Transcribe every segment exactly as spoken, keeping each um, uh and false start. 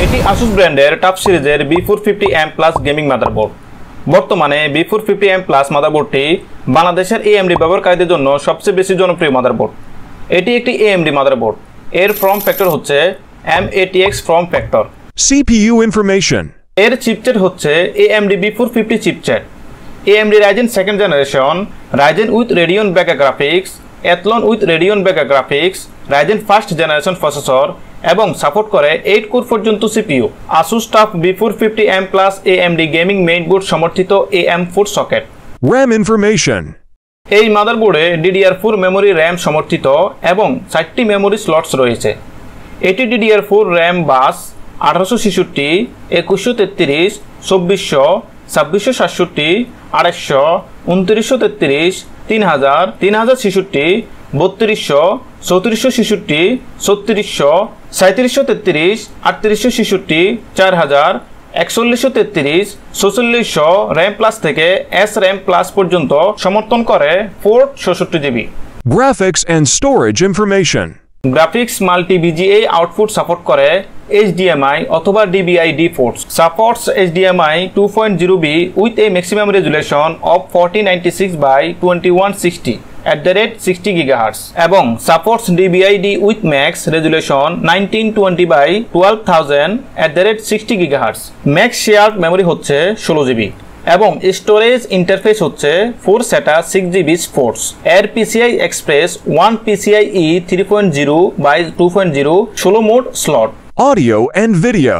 এটি ASUS ব্র্যান্ডের TUF সিরিজের B four fifty M plus gaming motherboard. বর্তমানে B four fifty M plus মাদারবোর্ডটি বাংলাদেশের এ এম ডি ব্যবহারকারীদের জন্য সবচেয়ে বেশি জনপ্রিয় মাদারবোর্ড। এটি একটি এ এম ডি মাদারবোর্ড। এর ফর্ম ফ্যাক্টর হচ্ছে M A T X form factor. C P U information. এর চিপসেট হচ্ছে A M D B four fifty chipset. A M D Ryzen second generation, Ryzen with Radeon Vega graphics, Athlon with Radeon Vega graphics, Ryzen first generation processor এবং support করে eight core পর্যন্ত CPU. ASUS TUF B four fifty M plus A M D gaming mainboard সমর্থিত A M four socket. RAM information. এই মাদারবোর্ডে D D R four memory RAM সমর্থিত এবং চারটি memory slots রয়েছে। এটি D D R four RAM bus আঠারোশো ছেষট্টি, একুশশো তেত্রিশ, চব্বিশশো, ছাব্বিশশো সাতষট্টি, আড়াইশো, উনত্রিশশো তেত্রিশ, তিন হাজার, তিন হাজার ছেষট্টি, বত্রিশশো, চৌত্রিশশো ছেষট্টি, ছত্রিশশো, সাঁত্রিশশো তেত্রিশ, আটত্রিশশো ছেষট্টি, চার হাজার, একচল্লিশশো তেত্রিশ, চৌচল্লিশশো র্যাম প্লাস থেকে এস র্যাম প্লাস পর্যন্ত সমর্থন করে পোর্ট ষষ্ঠি GB. Graphics and storage information. Graphics multi VGA output support করে এইচ ডি এম আই অথবা D V I D ports. Supports H D M I two point zero B with a maximum resolution of fourteen ninety six by twenty one sixty at the rate sixty gigahertz এবং supports D V I D with max resolution nineteen twenty by twelve thousand at the rate sixty gigahertz। max shared memory হচ্ছে ষোলো GB এবং storage interface হচ্ছে four SATA six GB sports. এর PCI express one PCIe three point zero by two point zero ষোলো mode slot. Audio and video.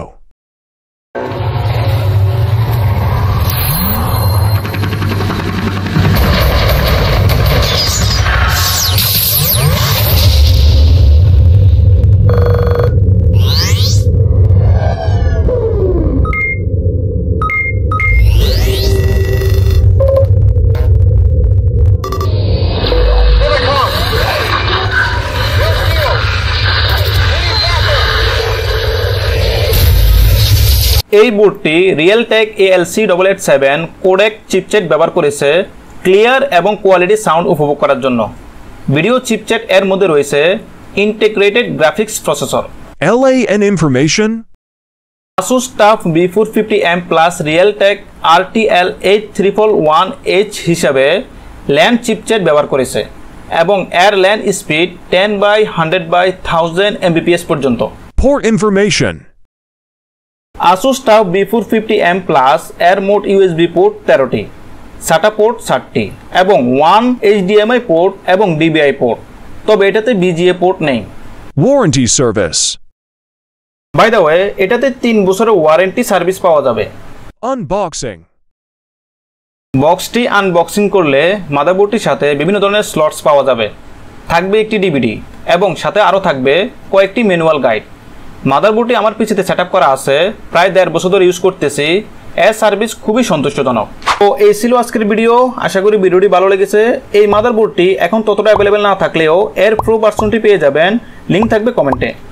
এই বোর্ডটি Realtek A L C eight eight seven codec chipset ব্যবহার করেছে clear এবং quality sound উপভোগ করার জন্য। ভিডিও চিপসেট এর মধ্যে রয়েছে integrated graphics processor. L A N information. ASUS TUF B four fifty M plus Realtek R T L eight triple one H হিসাবে ল্যান চিপসেট ব্যবহার করেছে এবং এর LAN speed ten by hundred by thousand Mbps পর্যন্ত। Port information. ASUS TUF B four fifty M plus এর মোট USB port তেরোটি, SATA port ষাটটি এবং one H D M I port এবং ডি বি আই পোর্ট, তবে এটাতে V G A port নেই। Warranty service. By the way, এটাতে তিন বছরের ওয়ারেন্টি সার্ভিস পাওয়া যাবে। আনবক্সিং। বক্সটি আনবক্সিং করলে মাদারবোর্ডটির সাথে বিভিন্ন ধরনের স্লটস পাওয়া যাবে, থাকবে একটি ডিভিডি এবং সাথে আরও থাকবে কয়েকটি ম্যানুয়াল গাইড। মাদারবোর্ডটি আমার পিসিতে সেট আপ করা আছে, প্রায় দেড় বছর ধরে ইউজ করতেছি। এর সার্ভিস খুবই সন্তুষ্টজনক। তো এই ছিল আজকের ভিডিও, আশা করি ভিডিওটি ভালো লেগেছে। এই মাদারবোর্ডটি এখন ততটা অ্যাভেলেবেল না থাকলেও এর প্রো ভার্সনটি পেয়ে যাবেন, লিঙ্ক থাকবে কমেন্টে।